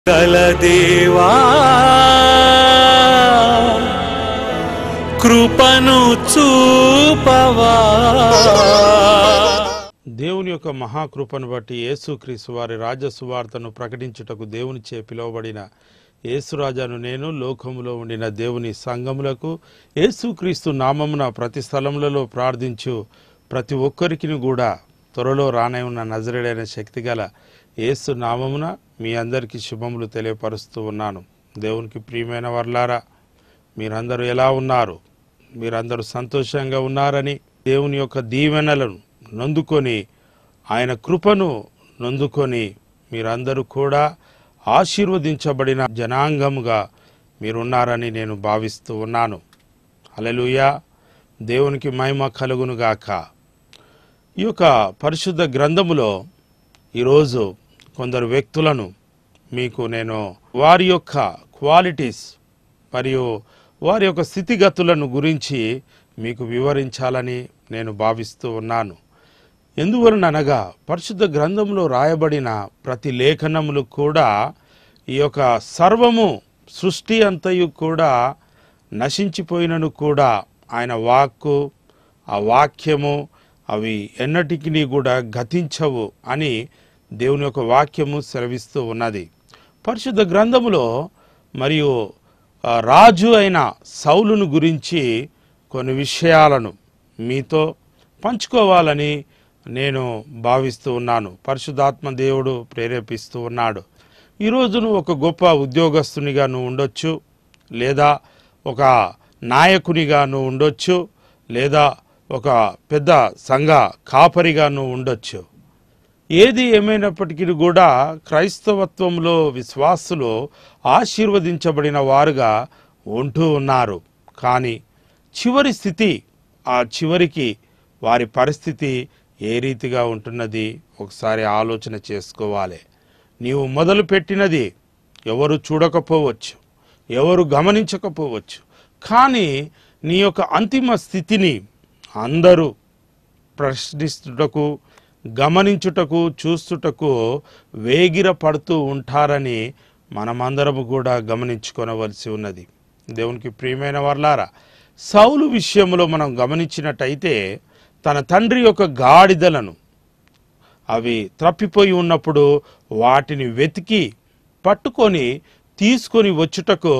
కృపగలదేవా కృపను చూపవా. దేవుని యొక్క మహాకృపను బట్టి యేసుక్రీస్తు వారి రాజ్య సువార్తను ప్రకటించుటకు దేవునిచే పిలువబడిన యేసురాజాను నేను లోకములో ఉండిన దేవుని సంఘములకు యేసుక్రీస్తు నామమున ప్రతి స్థలములలో ప్రార్థించు ప్రతి ఒక్కరికి కూడా త్వరలో రానే ఉన్న నజరేడైన శక్తిగల యేసు నామమున మీ అందరికీ శుభములు తెలియపరుస్తూ ఉన్నాను. దేవునికి ప్రియమైన వర్లారా, మీరందరూ ఎలా ఉన్నారు? మీరందరూ సంతోషంగా ఉన్నారని, దేవుని యొక్క దీవెనలను నొందుకొని ఆయన కృపను నొందుకొని మీరందరూ కూడా ఆశీర్వదించబడిన జనాంగముగా మీరున్నారని నేను భావిస్తూ ఉన్నాను. హల్లెలూయా, దేవునికి మహిమ కలుగునుగాక. ఈ యొక్క పరిశుద్ధ గ్రంథములో ఈరోజు కొందరు వ్యక్తులను మీకు నేను వారి యొక్క క్వాలిటీస్ మరియు వారి యొక్క స్థితిగతులను గురించి మీకు వివరించాలని నేను భావిస్తూ ఉన్నాను. ఎందువలననగా పరిశుద్ధ గ్రంథంలో రాయబడిన ప్రతి లేఖనములు కూడా ఈ యొక్క సర్వము సృష్టి అంతయు కూడా నశించిపోయినను కూడా ఆయన వాక్కు, ఆ వాక్యము అవి ఎన్నటికీ కూడా గతించవు అని దేవుని యొక్క వాక్యము సెలవిస్తూ ఉన్నది. పరిశుద్ధ గ్రంథములో మరియు రాజు అయిన సౌలును గురించి కొన్ని విషయాలను మీతో పంచుకోవాలని నేను భావిస్తూ ఉన్నాను. పరిశుద్ధాత్మ దేవుడు ప్రేరేపిస్తూ ఉన్నాడు. ఈరోజు నువ్వు ఒక గొప్ప ఉద్యోగస్తునిగా నువ్వు ఉండొచ్చు, లేదా ఒక నాయకునిగా నువ్వు ఉండొచ్చు, లేదా ఒక పెద్ద సంఘ కాపరిగా నువ్వు ఉండొచ్చు. ఏది ఏమైనప్పటికీ కూడా క్రైస్తవత్వంలో విశ్వాసులు ఆశీర్వదించబడిన వారుగా ఉంటూ ఉన్నారు. కానీ చివరి స్థితి, ఆ చివరికి వారి పరిస్థితి ఏ రీతిగా ఉంటున్నది ఒకసారి ఆలోచన చేసుకోవాలి. నీవు మొదలుపెట్టినది ఎవరు చూడకపోవచ్చు, ఎవరు గమనించకపోవచ్చు, కానీ నీ యొక్క అంతిమ స్థితిని అందరూ ప్రశ్నిస్తుటకు, గమనించుటకు, చూస్తుటకు వేగిర పడుతూ ఉంటారని మనమందరము కూడా గమనించుకొనవలసి ఉన్నది. దేవునికి ప్రియమైన వర్లారా, సౌలు విషయంలో మనం గమనించినట్టయితే తన తండ్రి యొక్క గాడిదలను అవి త్రప్పిపోయి ఉన్నప్పుడు వాటిని వెతికి పట్టుకొని తీసుకొని వచ్చుటకు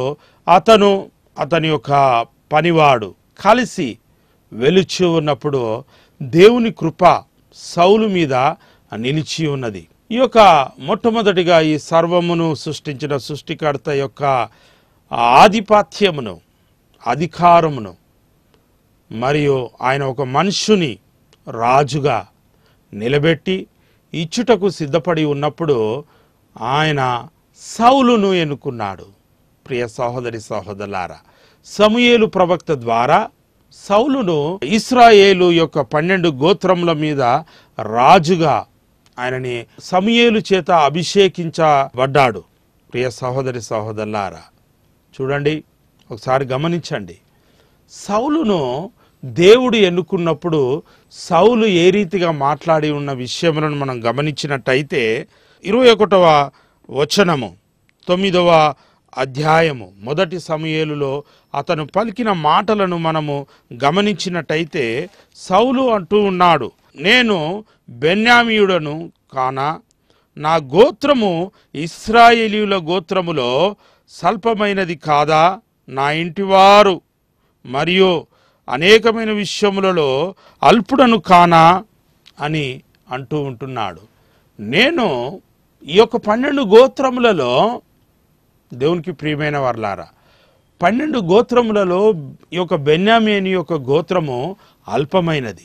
అతని యొక్క పనివాడు కలిసి వెలుచి ఉన్నప్పుడు దేవుని కృప సౌలు మీద నిలిచి ఉన్నది. ఈ యొక్క మొట్టమొదటిగా ఈ సర్వమును సృష్టించిన సృష్టికర్త యొక్క ఆధిపత్యమును, అధికారమును మరియు ఆయన ఒక మనుషుని రాజుగా నిలబెట్టి ఇచ్చుటకు సిద్ధపడి ఉన్నప్పుడు ఆయన సౌలును ఎన్నుకున్నాడు. ప్రియ సహోదరి సహోదరులారా, సమూయేలు ప్రవక్త ద్వారా సౌలును ఇశ్రాయేలు యొక్క 12 గోత్రముల మీద రాజుగా ఆయనని సమూయేలు చేత అభిషేకించబడ్డాడు. ప్రియ సహోదరి సహోదరులారా, చూడండి, ఒకసారి గమనించండి. సౌలును దేవుడు ఎన్నుకున్నప్పుడు సౌలు ఏ రీతిగా మాట్లాడి ఉన్న విషయములను మనం గమనించినట్టయితే 21వ వచనము 9వ అధ్యాయము మొదటి సమూయేలులో అతను పలికిన మాటలను మనము గమనించినట్టయితే సౌలు అంటూ ఉన్నాడు, నేను బెన్యామీయుడను కానా, నా గోత్రము ఇశ్రాయేలీయుల గోత్రములో స్వల్పమైనది కాదా, నా ఇంటివారు మరియు అనేకమైన విషయములలో అల్పుడను కానా అని అంటూ ఉంటున్నాడు. నేను ఈ యొక్క 12 గోత్రములలో, దేవునికి ప్రియమైన వర్లారా, 12 గోత్రములలో ఈ యొక్క బెన్యామీను యొక్క గోత్రము అల్పమైనది.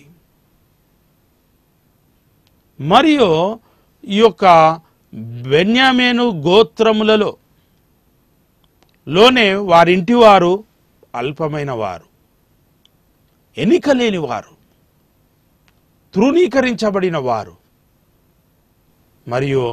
మరియు ఈ యొక్క బెన్యామీను గోత్రములలో లోనే వారింటి వారు అల్పమైన వారు, ఎన్నిక లేని వారు, తృణీకరించబడిన వారు. మరియు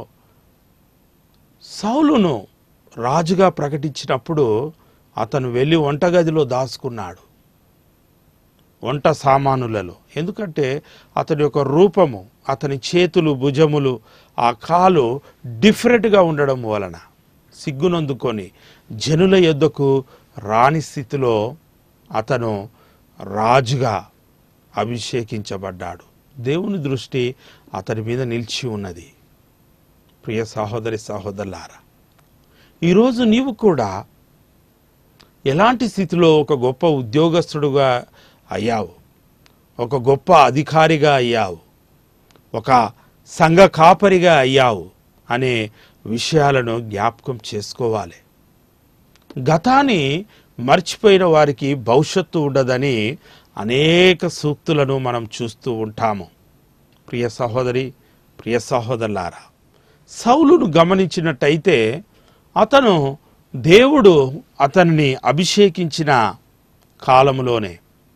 సౌలును రాజుగా ప్రకటించినప్పుడు అతను వెళ్ళి వంటగదిలో దాచుకున్నాడు, వంట సామానులలో. ఎందుకంటే అతని యొక్క రూపము, అతని చేతులు, భుజములు, ఆ కాలు డిఫరెంట్గా ఉండడం వలన సిగ్గునందుకొని జనుల యొద్దకు రాని స్థితిలో అతను రాజుగా అభిషేకించబడ్డాడు. దేవుని దృష్టి అతని మీద నిలిచి ఉన్నది. ప్రియ సహోదరి సహోదరులారా, ఈరోజు నీవు కూడా ఎలాంటి స్థితిలో ఒక గొప్ప ఉద్యోగస్తుడుగా అయ్యావు, ఒక గొప్ప అధికారిగా అయ్యావు, ఒక సంఘ కాపరిగా అయ్యావు అనే విషయాలను జ్ఞాపకం చేసుకోవాలి. గతాన్ని మర్చిపోయిన వారికి భవిష్యత్తు ఉండదని అనేక సూక్తులను మనం చూస్తూ ఉంటాము. ప్రియ సహోదరి, ప్రియ సహోదరులారా, సౌలును గమనించినట్టయితే అతను దేవుడు అతనిని అభిషేకించిన కాలంలోనే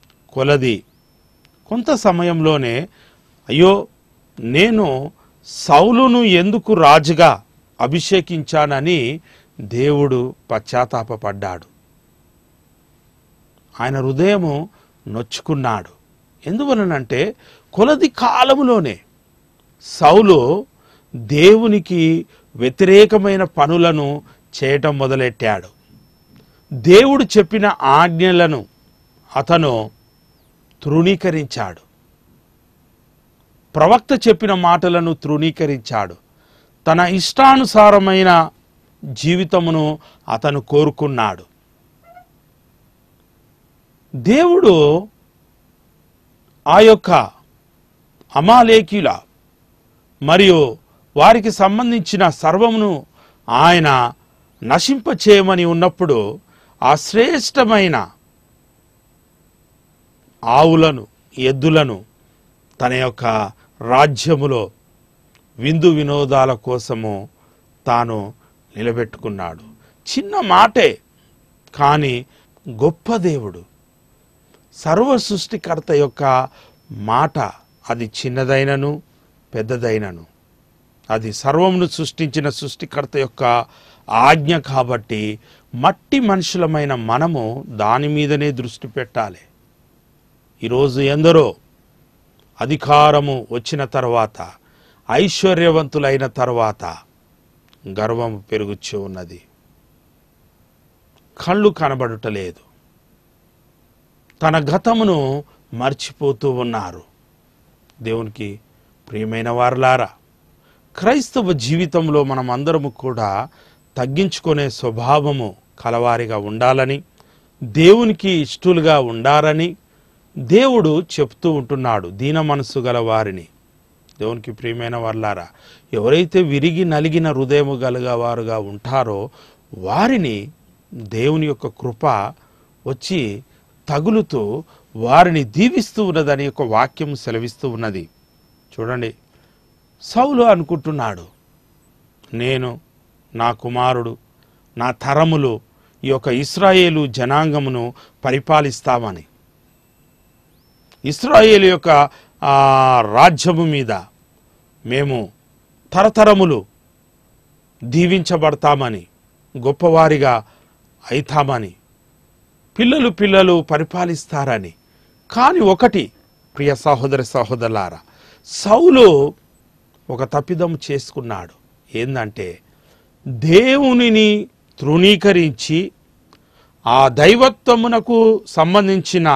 కొంత సమయంలోనే అయ్యో నేను సౌలును ఎందుకు రాజుగా అభిషేకించానని దేవుడు పశ్చాత్తాపపడ్డాడు. ఆయన హృదయము నొచ్చుకున్నాడు. ఎందువలనంటే కొలది కాలములోనే సౌలు దేవునికి వ్యతిరేకమైన పనులను చేయటం మొదలెట్టాడు. దేవుడు చెప్పిన ఆజ్ఞలను అతను తృణీకరించాడు. ప్రవక్త చెప్పిన మాటలను తృణీకరించాడు. తన ఇష్టానుసారమైన జీవితమును అతను కోరుకున్నాడు. దేవుడు ఆ యొక్క అమాలేకీల మరియు వారికి సంబంధించిన సర్వమును ఆయన నశింపచేయమని ఉన్నప్పుడు ఆ శ్రేష్టమైన ఆవులను, ఎద్దులను తన యొక్క రాజ్యములో విందు వినోదాల కోసము తాను నిలబెట్టుకున్నాడు. చిన్న మాటే కానీ గొప్ప దేవుడు, సర్వ సృష్టికర్త యొక్క మాట అది చిన్నదైనను పెద్దదైనను అది సర్వమును సృష్టించిన సృష్టికర్త యొక్క ఆజ్ఞ కాబట్టి మట్టి మనుషులమైన మనము దాని మీదనే దృష్టి పెట్టాలి. ఈరోజు ఎందరో అధికారము వచ్చిన తర్వాత, ఐశ్వర్యవంతులైన తర్వాత గర్వం పెరుగుచూ ఉన్నది. కళ్ళు కనబడుటలేదు. తన గతమును మర్చిపోతూ ఉన్నారు. దేవునికి ప్రియమైన వారలారా, క్రైస్తవ జీవితంలో మనం అందరము కూడా తగ్గించుకునే స్వభావము కలవారిగా ఉండాలని, దేవునికి ఇష్టలుగా ఉండాలని దేవుడు చెప్తూ ఉంటున్నాడు దీన మనస్సు గల వారిని. దేవునికి ప్రియమైన వారలారా, ఎవరైతే విరిగి నలిగిన హృదయము గలవారుగా ఉంటారో వారిని దేవుని యొక్క కృప వచ్చి తగులుతూ వారిని దీవిస్తూ ఉన్నదని ఒక వాక్యం సెలవిస్తూ ఉన్నది. చూడండి, సౌలు అనుకుంటున్నాడు, నేను, నా కుమారుడు, నా తరములు ఈ యొక్క ఇశ్రాయేలు జనాంగమును పరిపాలిస్తామని, ఇశ్రాయేలు యొక్క రాజ్యము మీద మేము తరతరములు దీవించబడతామని, గొప్పవారిగా అయితామని, పిల్లలు పరిపాలిస్తారని. కానీ ఒకటి ప్రియ సహోదర సహోదరులారా, సౌలు ఒక తప్పిదం చేసుకున్నాడు. ఏందంటే దేవునిని తృణీకరించి ఆ దైవత్వమునకు సంబంధించిన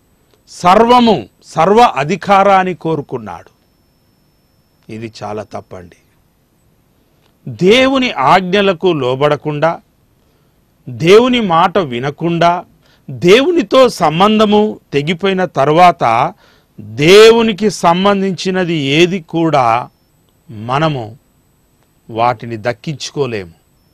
సర్వ అధికారాన్ని కోరుకున్నాడు. ఇది చాలా తప్పండి. దేవుని ఆజ్ఞలకు లోబడకుండా, దేవుని మాట వినకుండా, దేవునితో సంబంధము తెగిపోయిన తర్వాత దేవునికి సంబంధించినది ఏది కూడా మనము వాటిని దక్కించుకోలేము,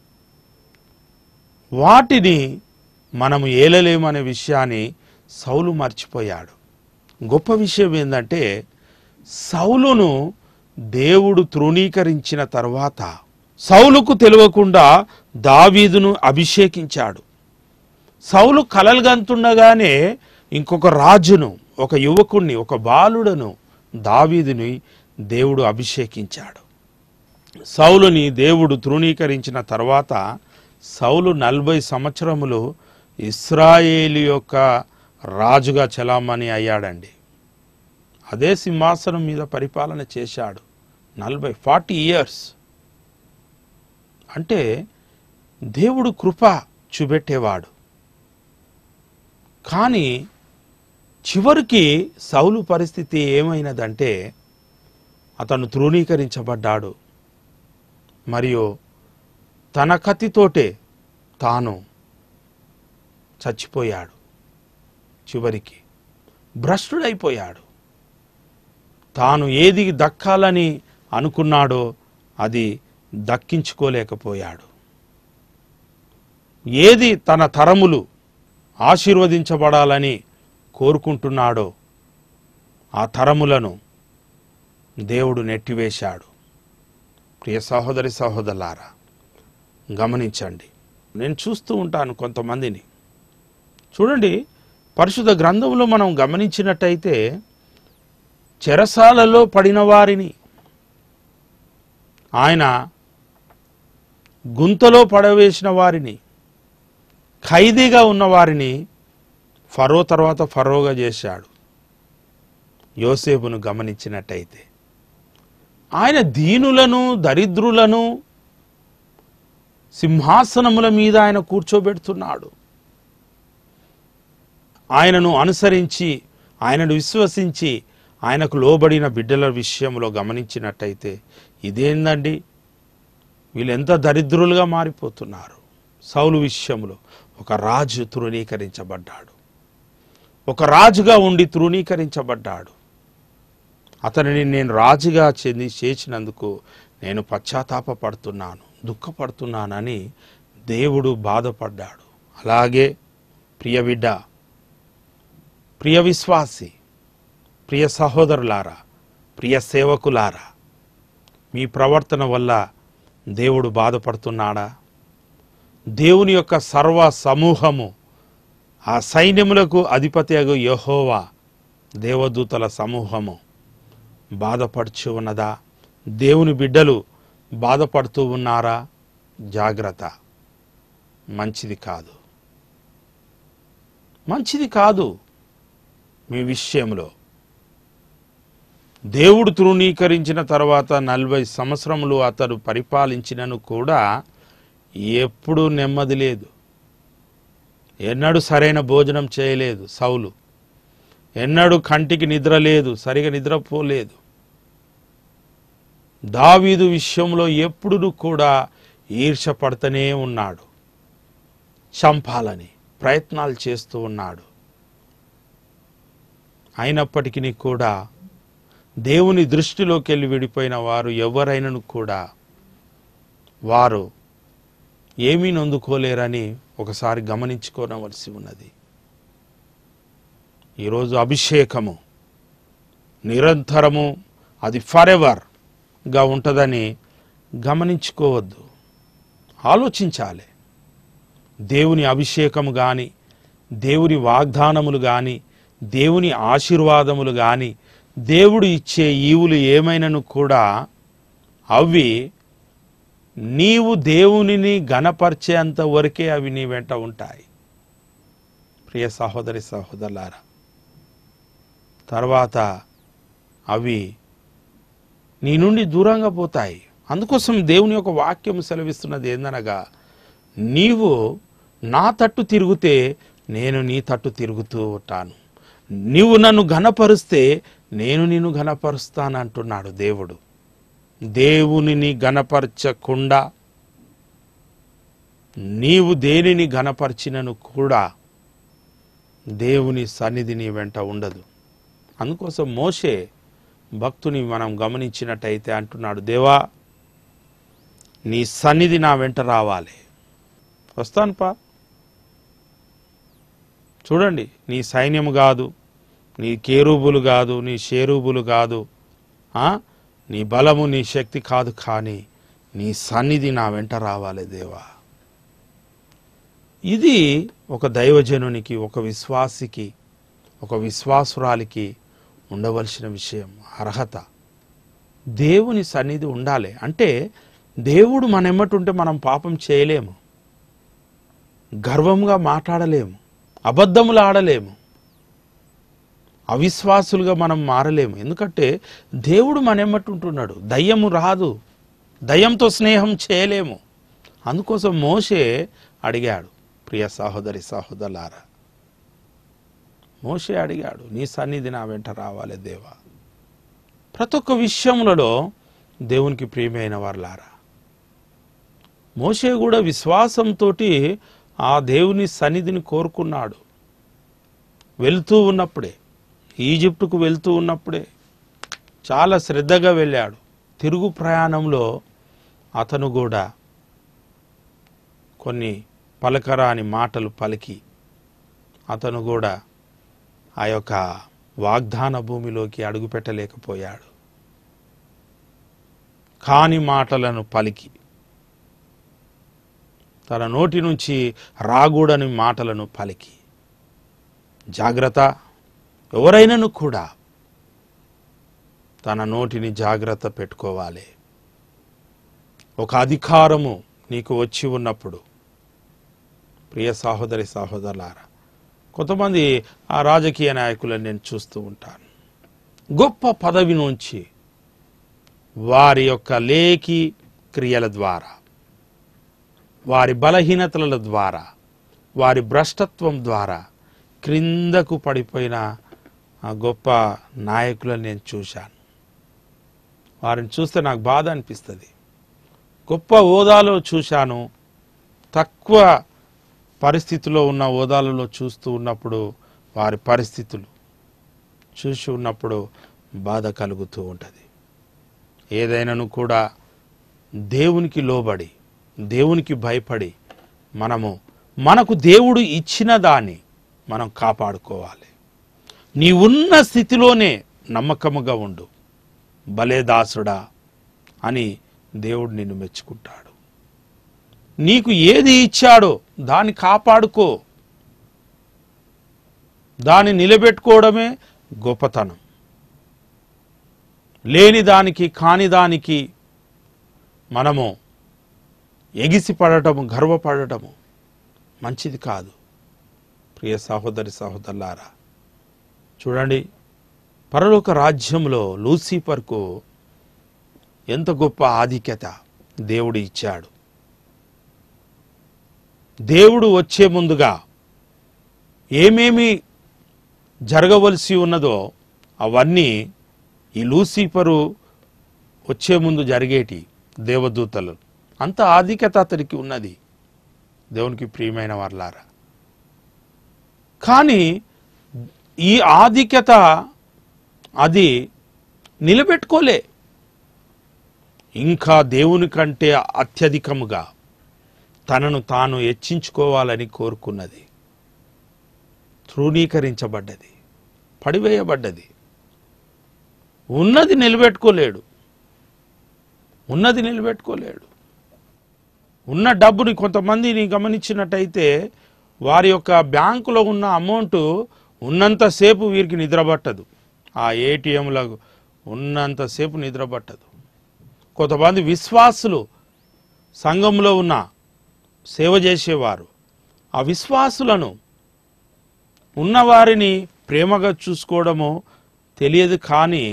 వాటిని మనము ఏలలేము అనే విషయాన్ని సౌలు మర్చిపోయాడు. గొప్ప విషయం ఏంటంటే సౌలును దేవుడు తృణీకరించిన తర్వాత సౌలుకు తెలియకుండా దావీదును అభిషేకించాడు. సౌలు కలలుగంతుండగానే ఇంకొక రాజును, ఒక యువకుణ్ణి, ఒక బాలుడను, దావీదుని దేవుడు అభిషేకించాడు. సౌలుని దేవుడు తృణీకరించిన తర్వాత సౌలు 40 సంవత్సరములు ఇశ్రాయేలు యొక్క రాజుగా చలామణి అయ్యాడండి. అదే సింహాసనం మీద పరిపాలన చేశాడు 40 years. అంటే దేవుడు కృప చూపెట్టేవాడు. కానీ చివరికి సౌలు పరిస్థితి ఏమైనదంటే అతను తృణీకరించబడ్డాడు. మరియు తన కత్తితోటే తాను చచ్చిపోయాడు. చివరికి భ్రష్టుడైపోయాడు. తాను ఏది దక్కాలని అనుకున్నాడో అది దక్కించుకోలేకపోయాడు. ఏది తన తరములు ఆశీర్వదించబడాలని కోరుకుంటున్నాడో ఆ తరములను దేవుడు నెట్టివేశాడు. ప్రియ సహోదరి సహోదరులారా, గమనించండి. నేను చూస్తూ ఉంటాను కొంతమందిని. చూడండి, పరిశుద్ధ గ్రంథంలో మనం గమనించినట్టయితే చెరసాలలో పడిన వారిని, ఆయన గుంతలో పడవేసిన వారిని, ఖైదీగా ఉన్న వారిని ఫరో తర్వాత ఫరోగా చేశాడు. యోసేపును గమనించినట్టయితే ఆయన దీనులను దరిద్రులను సింహాసనముల మీద ఆయన కూర్చోబెడుతున్నాడు. ఆయనను అనుసరించి, ఆయనను విశ్వసించి, ఆయనకు లోబడిన బిడ్డల విషయంలో గమనించినట్టయితే ఇదేందండి, వీళ్ళు ఎంత దరిద్రులుగా మారిపోతున్నారు. సౌలు విషయంలో ఒక రాజు తృణీకరించబడ్డాడు. ఒక రాజుగా ఉండి తృణీకరించబడ్డాడు. అతనిని నేను రాజుగా చేసినందుకు నేను పశ్చాత్తాపపడుతున్నాను, దుఃఖపడుతున్నానని దేవుడు బాధపడ్డాడు. అలాగే ప్రియ బిడ్డ, ప్రియ విశ్వాసి, ప్రియ సహోదరులారా, ప్రియ సేవకులారా, మీ ప్రవర్తన వల్ల దేవుడు బాధపడుతున్నాడా? దేవుని యొక్క సర్వ సమూహము, ఆ సైన్యములకు అధిపతియగు యెహోవా దేవదూతల సమూహము బాధపడుచు ఉన్నదా? దేవుని బిడ్డలు బాధపడుతూ ఉన్నారా? జాగ్రత్త, మంచిది కాదు, మంచిది కాదు. మీ విషయంలో దేవుడు తృణీకరించిన తర్వాత 40 సంవత్సరములు అతడు పరిపాలించినను కూడా ఎప్పుడూ నెమ్మది లేదు. ఎన్నడూ సరైన భోజనం చేయలేదు సౌలు. ఎన్నడూ కంటికి నిద్ర లేదు, సరిగా నిద్రపోలేదు. దావీదు విషయంలో ఎప్పుడు కూడా ఈర్ష్య పడుతూనే ఉన్నాడు. చంపాలని ప్రయత్నాలు చేస్తూ ఉన్నాడు. అయినప్పటికీ కూడా దేవుని దృష్టిలోకి వెళ్ళి విడిపోయిన వారు ఎవరైనాను కూడా వారు ఏమీ నొందుకోలేరని ఒకసారి గమనించుకోనవలసి ఉన్నది. ఈరోజు అభిషేకము నిరంతరము, అది ఫరెవర్గా ఉంటుందని గమనించుకోవద్దు, ఆలోచించాలి. దేవుని అభిషేకము కానీ, దేవుని వాగ్దానములు కానీ, దేవుని ఆశీర్వాదములు కానీ, దేవుడు ఇచ్చే ఈవులు ఏమైనను కూడా అవి నీవు దేవునిని గణపరిచేంత వరకే అవి నీ వెంట ఉంటాయి. ప్రియ సహోదరి సహోదరులారా, తర్వాత అవి నీ నుండి దూరంగా పోతాయి. అందుకోసం దేవుని యొక్క వాక్యం సెలవిస్తున్నది ఏందనగా, నీవు నా తట్టు తిరిగితే నేను నీ తట్టు తిరుగుతూ ఉంటాను, నీవు నన్ను ఘనపరుస్తే నేను నిన్ను ఘనపరుస్తానంటున్నాడు దేవుడు. దేవునిని ఘనపరచకుండా నీవు దేనిని ఘనపరిచినను కూడా దేవుని సన్నిధి నీ వెంట ఉండదు. అందుకోసం మోషే భక్తుని మనం గమనించినట్టయితే అంటున్నాడు, దేవా నీ సన్నిధి నా వెంట రావాలి. వస్తాను పా. చూడండి, నీ సైన్యము కాదు, నీ కేరూబులు కాదు, నీ షేరూబులు కాదు, నీ బలము నీ శక్తి కాదు, కానీ నీ సన్నిధి నా వెంట రావాలి దేవా. ఇది ఒక దైవజనునికి, ఒక విశ్వాసికి, ఒక విశ్వాసురాలికి ఉండవలసిన విషయం, అర్హత. దేవుని సన్నిధి ఉండాలి. అంటే దేవుడు మన ఎమ్మటుంటే మనం పాపం చేయలేము, గర్వంగా మాట్లాడలేము, అబద్ధములు ఆడలేము, అవిశ్వాసులుగా మనం మారలేము. ఎందుకంటే దేవుడు మన ఎమ్మటుంటున్నాడు. దయ్యము రాదు, దయ్యంతో స్నేహం చేయలేము, అందుకోసం మోషే అడిగాడు. ప్రియ సహోదరి సహోదరులారా, మోషే అడిగాడు, నీ సన్నిధి నా వెంట రావాలి దేవా. ప్రతి ఒక్క విషయములలో దేవునికి ప్రియమైన వారులారా, మోషే కూడా విశ్వాసంతో ఆ దేవుని సన్నిధిని కోరుకున్నాడు. వెళ్తూ ఉన్నప్పుడే, ఈజిప్టుకు వెళ్తూ ఉన్నప్పుడే చాలా శ్రద్ధగా వెళ్ళాడు. తిరుగు ప్రయాణంలో అతను కూడా కొన్ని పలకరాని మాటలు పలికి అతను కూడా ఆ యొక్క వాగ్దాన భూమిలోకి అడుగుపెట్టలేకపోయాడు. కాని మాటలను పలికి, తన నోటి నుంచి రాగూడని మాటలను పలికి, జాగ్రత్త, ఎవరైనాను కూడా తన నోటిని జాగ్రత్త పెట్టుకోవాలి. ఒక అధికారము నీకు వచ్చి ఉన్నప్పుడు, ప్రియ సహోదరి సహోదరులారా, కొంతమంది ఆ రాజకీయ నాయకులను నేను చూస్తూ ఉంటాను. గొప్ప పదవి నుంచి వారి యొక్క లేఖి క్రియల ద్వారా, వారి బలహీనతల ద్వారా, వారి భ్రష్టత్వం ద్వారా క్రిందకు పడిపోయిన ఆ గొప్ప నాయకులను నేను చూశాను. వారిని చూస్తే నాకు బాధ అనిపిస్తుంది. గొప్ప హోదాలో చూశాను, తక్కువ పరిస్థితిలో ఉన్న హోదాలలో చూస్తూ ఉన్నప్పుడు వారి పరిస్థితులు చూసి ఉన్నప్పుడు బాధ కలుగుతూ ఉంటుంది. ఏదైనాను కూడా దేవునికి లోబడి, దేవునికి భయపడి మనకు దేవుడు ఇచ్చిన దాన్ని మనం కాపాడుకోవాలి. నీ ఉన్న స్థితిలోనే నమ్మకముగా ఉండు, భలే దాసుడా అని దేవుడు నిన్ను మెచ్చుకుంటాడు. నీకు ఏది ఇచ్చాడో దాన్ని కాపాడుకో, దాన్ని నిలబెట్టుకోవడమే గొప్పతనం. లేని దానికి, కాని దానికి మనము ఎగిసిపడటము, గర్వపడటము మంచిది కాదు. ప్రియ సహోదరి సహోదరులారా, చూడండి, పరలోక రాజ్యంలో లూసిఫర్కు ఎంత గొప్ప ఆధిక్యత దేవుడు ఇచ్చాడు. దేవుడు వచ్చే ముందుగా ఏమేమి జరగవలసి ఉన్నదో అవన్నీ ఈ లూసిఫరు వచ్చే ముందు జరిగేటి దేవదూతలు. అంత ఆధిక్యత అతనికి ఉన్నది, దేవునికి ప్రియమైన వారలారా. కానీ ఈ ఆధిక్యత అది నిలబెట్టుకోలే. ఇంకా దేవుని కంటే అత్యధికముగా తనను తాను హెచ్చించుకోవాలని కోరుకున్నది. తృణీకరించబడ్డది, పడివేయబడ్డది. ఉన్నది నిలబెట్టుకోలేడు. ఉన్న డబ్బుని, కొంతమందిని గమనించినట్టయితే వారి యొక్క బ్యాంకులో ఉన్న అమౌంట్ ఉన్నంతసేపు వీరికి నిద్రపట్టదు. ఆ ఏటీఎంలో ఉన్నంతసేపు నిద్రపట్టదు. కొంతమంది విశ్వాసులు సంఘంలో ఉన్న సేవ చేసేవారు ఆ విశ్వాసులను, ఉన్నవారిని ప్రేమగా చూసుకోవడమో తెలియదు. కానీ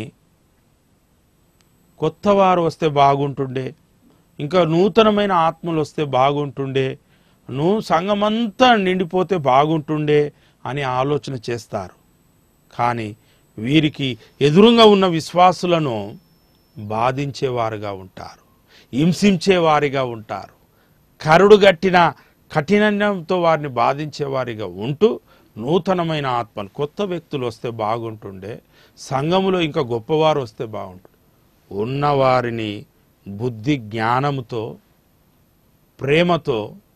కొత్త వారు వస్తే బాగుంటుండే, ఇంకా నూతనమైన ఆత్మలు వస్తే బాగుంటుండే, సంఘమంతా నిండిపోతే బాగుంటుండే అని ఆలోచన చేస్తారు. కానీ వీరికి ఎదురుగా ఉన్న విశ్వాసులను బాధించేవారుగా ఉంటారు, హింసించేవారిగా ఉంటారు, కరుడుగట్టిన కఠినంతో వారిని బాధించేవారిగా ఉంటూ, నూతనమైన ఆత్మలు, కొత్త వ్యక్తులు వస్తే బాగుంటుండే, సంఘములో ఇంకా గొప్పవారు వస్తే బాగుంటుండే, ఉన్నవారిని బుద్ధి జ్ఞానముతో, ప్రేమతో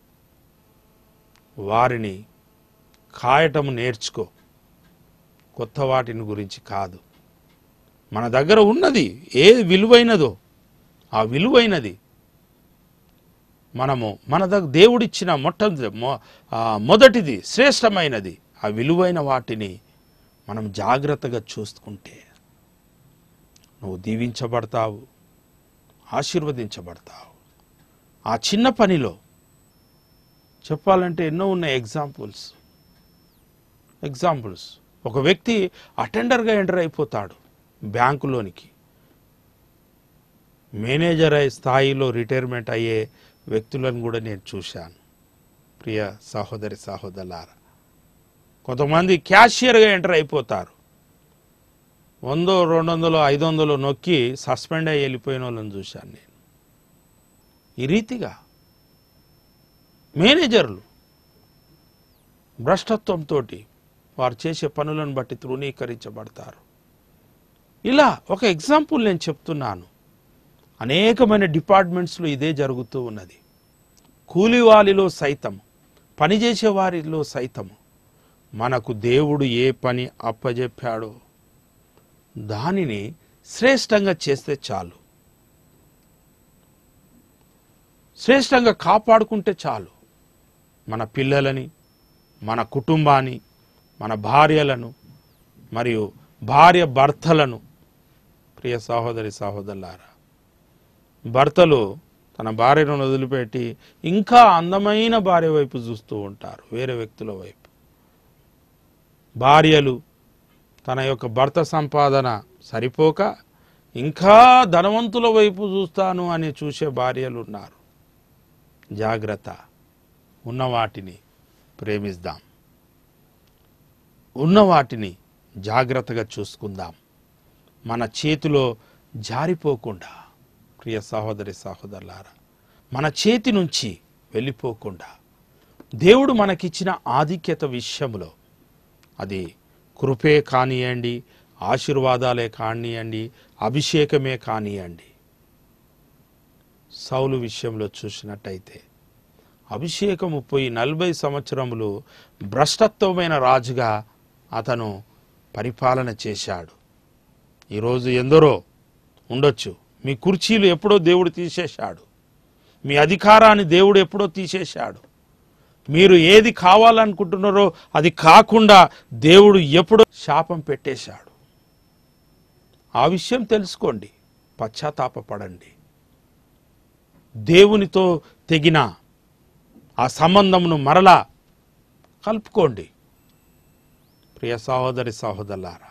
వారిని కాయటము నేర్చుకో. కొత్త వాటిని గురించి కాదు. మన దగ్గర ఉన్నది ఏది విలువైనదో ఆ విలువైనది మన దగ్గర దేవుడిచ్చిన మొదటిది, శ్రేష్టమైనది, ఆ విలువైన వాటిని మనం జాగ్రత్తగా చూసుకుంటే నువ్వు దీవించబడతావు, ఆశీర్వదించబడతావు. ఆ చిన్న పనిలో చెప్పాలంటే ఎన్నో ఉన్నాయి ఎగ్జాంపుల్స్. ఒక వ్యక్తి అటెండర్గా ఎంటర్ అయిపోతాడు బ్యాంకులోనికి, మేనేజర్ స్థాయిలో రిటైర్మెంట్ అయ్యే వ్యక్తులను కూడా నేను చూశాను. ప్రియ సహోదరి సహోదరులారా, కొంతమంది క్యాషియర్గా ఎంటర్ అయిపోతారు. 100, 200, 500 నొక్కి సస్పెండ్ అయ్యి వెళ్ళిపోయిన వాళ్ళని చూశాను నేను. ఈ రీతిగా మేనేజర్లు భ్రష్టత్వంతో వారు చేసే పనులను బట్టి తృణీకరించబడతారు. ఇలా ఒక ఎగ్జాంపుల్ నేను చెప్తున్నాను. అనేకమైన డిపార్ట్మెంట్స్లో ఇదే జరుగుతూ ఉన్నది. కూలివాలిలో సైతం, పనిచేసే వారిలో సైతం మనకు దేవుడు ఏ పని అప్పజెప్పాడో దానిని శ్రేష్టంగా చేస్తే చాలు, శ్రేష్టంగా కాపాడుకుంటే చాలు. మన పిల్లలని, మన కుటుంబాన్ని, మన భార్యలను మరియు భార్య భర్తలను. ప్రియ సహోదరి సహోదరులారా, భర్తలు తన భార్యను వదిలిపెట్టి ఇంకా అందమైన భార్య వైపు చూస్తూ ఉంటారు, వేరే వ్యక్తుల వైపు. భార్యలు తన యొక్క భర్త సంపాదన సరిపోక ఇంకా ధనవంతుల వైపు చూస్తాను అని చూసే భార్యలు ఉన్నారు. జాగ్రత్త, ఉన్న వాటిని ప్రేమిద్దాం, ఉన్న వాటిని జాగ్రత్తగా చూసుకుందాం. మన చేతిలో జారిపోకుండా, ప్రియ సహోదరి సహోదరులారా, మన చేతి నుంచి వెళ్ళిపోకుండా దేవుడు మనకిచ్చిన ఆధిక్యత విషయంలో, అది కృపే కానియండి, ఆశీర్వాదాలే కానియండి, అభిషేకమే కానియండి. సౌలు విషయంలో చూసినట్టయితే అభిషేకము పోయి 40 సంవత్సరములు భ్రష్టత్వమైన రాజుగా అతను పరిపాలన చేశాడు. ఈరోజు ఎందరో ఉండొచ్చు, మీ కుర్చీలు ఎప్పుడో దేవుడు తీసేశాడు, మీ అధికారాన్ని దేవుడు ఎప్పుడో తీసేశాడు, మీరు ఏది కావాలనుకుంటున్నారో అది కాకుండా దేవుడు ఎప్పుడో శాపం పెట్టేశాడు. ఆ విషయం తెలుసుకోండి, పశ్చాత్తాపపడండి, దేవునితో తెగిన ఆ సంబంధమును మరలా కలుపుకోండి. ప్రియ సహోదరి సహోదరులారా,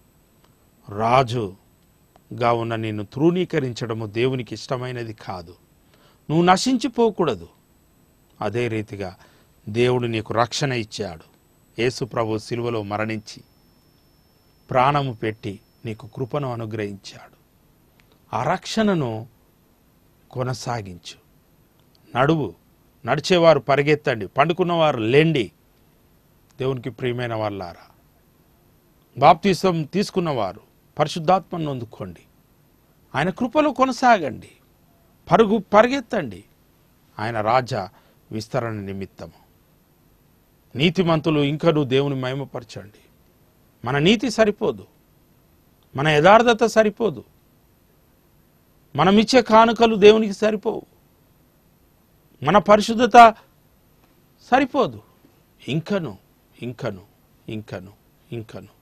రాజుగా ఉన్న నిన్ను తృణీకరించడము దేవునికి ఇష్టమైనది కాదు. నువ్వు నశించిపోకూడదు. అదే రీతిగా దేవుడు నీకు రక్షణ ఇచ్చాడు. యేసు ప్రభు సిలువలో మరణించి ప్రాణము పెట్టి నీకు కృపను అనుగ్రహించాడు. ఆ రక్షణను కొనసాగించు. నడువు, నడిచేవారు పరిగెత్తండి, పండుకున్నవారు లేండి. దేవునికి ప్రియమైన వాళ్ళారా, బాప్తిసం తీసుకున్నవారు పరిశుద్ధాత్మను అందుకోండి. ఆయన కృపలో కొనసాగండి, పరిగెత్తండి ఆయన రాజ్య విస్తరణ నిమిత్తము. నీతిమంతులు ఇంకనూ దేవుని మహిమపరచండి. మన నీతి సరిపోదు, మన యథార్థత సరిపోదు, మనమిచ్చే కానుకలు దేవునికి సరిపోవు, మన పరిశుద్ధత సరిపోదు. ఇంకను ఇంకను ఇంకను ఇంకను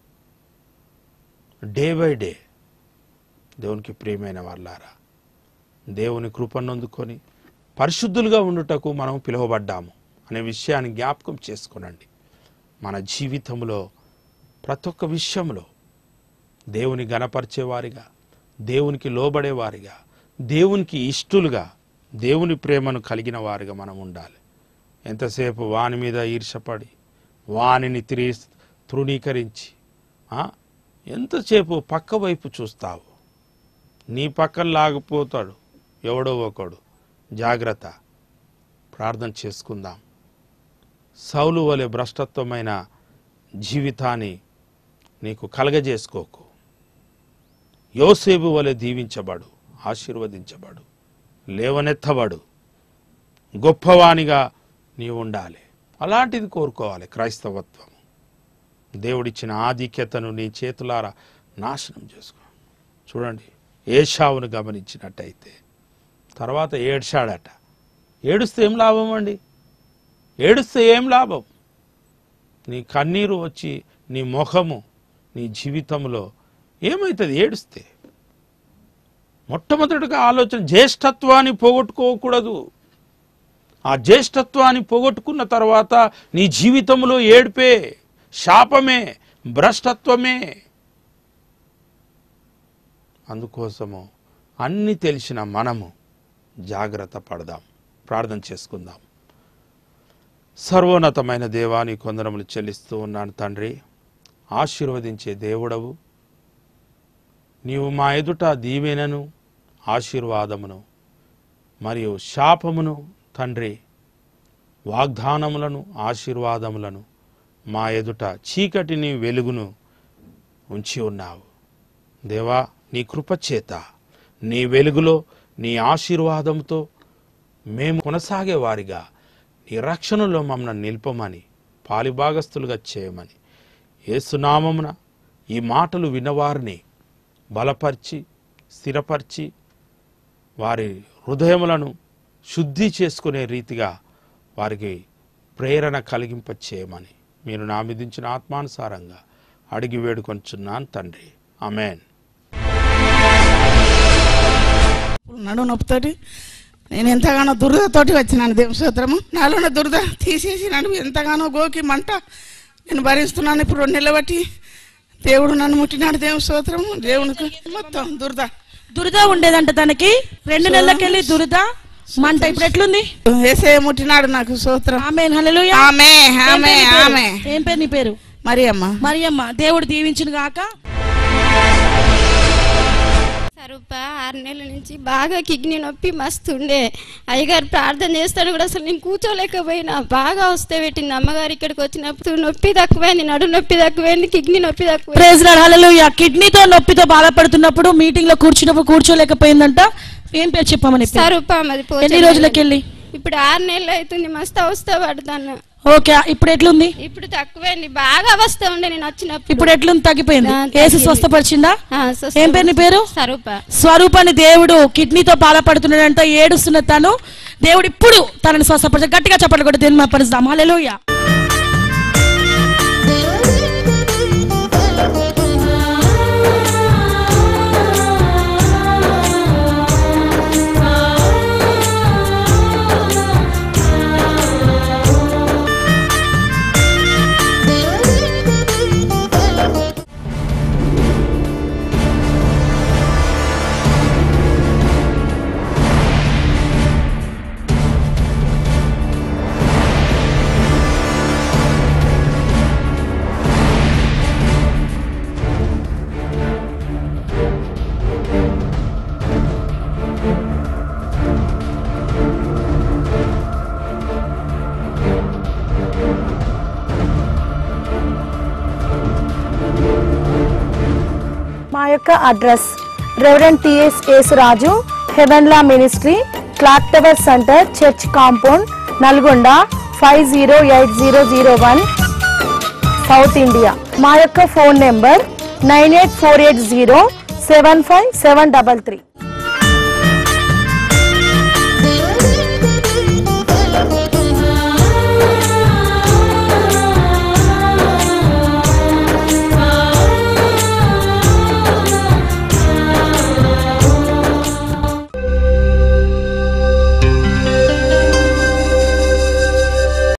డే బై డే. దేవునికి ప్రియమైన వాళ్ళారా, దేవుని కృపను అందుకొని పరిశుద్ధులుగా ఉండుటకు మనం పిలువబడ్డాము అనే విషయాన్ని జ్ఞాపకం చేసుకొనండి. మన జీవితంలో ప్రతి ఒక్క విషయంలో దేవుని గణపరిచేవారిగా, దేవునికి లోబడేవారిగా, దేవునికి ఇష్టలుగా, దేవుని ప్రేమను కలిగిన వారిగా మనం ఉండాలి. ఎంతసేపు వాని మీద ఈర్షపడి వానిని తృణీకరించి ఎంతసేపు పక్క వైపు చూస్తావు? నీ పక్కన లాగిపోతాడు ఎవడో ఒకడు. జాగ్రత్త, ప్రార్థన చేసుకుందాం. సౌలు వలె భ్రష్టత్వమైన జీవితాన్ని నీకు కలగజేసుకోకు. యోసేపు వలె దీవించబడు, ఆశీర్వదించబడు, లేవనెత్తబడు, గొప్పవానిగా నీవు ఉండాలి. అలాంటిది కోరుకోవాలి క్రైస్తవత్వం. దేవుడిచ్చిన ఆధిక్యతను నీ చేతులారా నాశనం చేసుకో. చూడండి, ఏశావును గమనించినట్టయితే తర్వాత ఏడ్చాడట. ఏడుస్తే ఏం లాభం అండి? ఏడుస్తే ఏం లాభం? నీ కన్నీరు వచ్చి నీ ముఖము, నీ జీవితంలో ఏమవుతుంది ఏడుస్తే? మొట్టమొదటిగా ఆలోచన, జ్యేష్ఠత్వాన్ని పోగొట్టుకోకూడదు. ఆ జ్యేష్ఠత్వాన్ని పోగొట్టుకున్న తర్వాత నీ జీవితంలో ఏడుపే, శాపమే, భ్రష్టత్వమే. అందుకోసము అన్ని తెలిసిన మనము జాగ్రత్త పడదాం. ప్రార్థన చేసుకుందాం. సర్వోన్నతమైన దేవా, నీ కొందరములు చెల్లిస్తూ ఉన్నాను తండ్రి. ఆశీర్వదించే దేవుడవు నీవు. మా ఎదుట దీవెనను, ఆశీర్వాదమును మరియు శాపమును తండ్రి, వాగ్దానములను, ఆశీర్వాదములను మా ఎదుట చీకటిని, వెలుగును ఉంచి ఉన్నావు దేవా. నీ కృపచేత, నీ వెలుగులో, నీ ఆశీర్వాదంతో మేము కొనసాగే వారిగా, నీ రక్షణలో మమ్మల్ని నిల్పమని, పాలిభాగస్తులుగా చేయమని యేసునామమున ఈ మాటలు విన్నవారిని బలపరిచి, స్థిరపరిచి, వారి హృదయములను శుద్ధి చేసుకునే రీతిగా వారికి ప్రేరణ కలిగింప చేయమని మీరు నామిదించిన ఆత్మానుసారంగా అడిగి వేడుకొంచున్నాను తండ్రి. ఆమేన్. నడుము నొప్పితోటి నేను ఎంతగానో దురదతోటి వచ్చినాను. దేవుని స్తోత్రము. నాలో ఉన్న దురద తీసేసి నడుము ఎంతగానో గోకి మంట నేను భరిస్తున్నాను. ఇప్పుడు 2 నెలలు బట్టి దేవుడు నన్ను ముట్టినాడు. దేవుని స్తోత్రము. దేవునికి మొత్తం దురద ఉండేదంట తనకి. 2 నెలలకెళ్ళి దురద మంట ఇప్పుడు ఎట్లుంది? యేసయ్య ముట్టినాడు నాకు. స్తోత్రం. ఆమేన్. హల్లెలూయా. ఆమేన్. ఆమేన్. ఆమేన్. ఏం పేరు నీ పేరు? మరియమ్మ. దేవుడు దీవించును గాక. స్వరూప 6 నెలల నుంచి బాగా కిడ్నీ నొప్పి మస్తు ఉండే. అయ్యగారు ప్రార్థన చేస్తాను కూడా అసలు నేను కూర్చోలేకపోయినా. బాగా వస్తే పెట్టింది. అమ్మగారు ఇక్కడికి వచ్చినప్పుడు నొప్పి తక్కువైంది, నడు నొప్పి తక్కువైంది, కిడ్నీ నొప్పి తక్కువ. Praise lord. హల్లెలూయా. కిడ్నీతో నొప్పితో బాధపడుతున్నప్పుడు మీటింగ్ లో కూర్చోలేకపోయిందంట. ఏం పేరు చెప్పమని? స్వరూప. ఎన్ని రోజులకెళ్ళి? ఇప్పుడు 6 నెలలు అవుతుంది. మస్తు అవస్థ పడతాను. ఓకే. ఇప్పుడు ఎట్లుంది? ఇప్పుడు తక్కువైంది. బాగా అవస్థ ఉండే నేను వచ్చినప్పుడు. ఇప్పుడు ఎట్లుంది? తగ్గిపోయింది. యేసు స్వస్థపరిచిందా? ఏం పేరు నీ పేరు? స్వరూపని. దేవుడు కిడ్నీతో బాధపడుతున్నాడంట. ఏడుస్తున్న తను దేవుడు ఇప్పుడు తనని స్వస్థపరిచి. గట్టిగా చప్పట్లు కొట్టి దేవుని మహిమపరుద్దాం. హల్లెలూయా. మా యొక్క address reverend TS Yesu Raju, heavenly ministry, clock tower centre, church compound, Nalgonda 508001, South India. మా యొక్క ఫోన్ నెంబర్ 9848075733.